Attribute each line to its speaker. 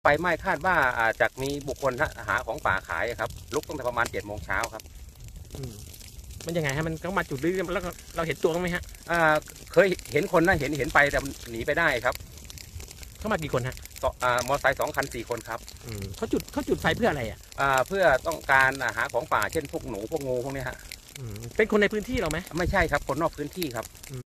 Speaker 1: ไหม้คาดว่าจากมีบุคคลหาของป่าขายครับลุกตั้งแต่ประมาณ7 โมงเช้าครับ
Speaker 2: มันยังไงฮะมันก็มาจุดนี้แล้วเราเห็นตัวไหมฮะ
Speaker 1: เคยเห็นคนนะเห็นไปแต่หนีไปได้ครับ
Speaker 2: เข้ามากี่คนฮะ
Speaker 1: มอเตอร์ไซค์2 คัน 4 คนครับ
Speaker 2: เขาจุดไฟเพื่ออะไร
Speaker 1: เพื่อต้องการหาของป่าเช่นพวกหนูพวกงูพวกนี้ฮะ
Speaker 2: เป็นคนในพื้นที่เราไหม
Speaker 1: ไม่ใช่ครับคนนอกพื้นที่ครับ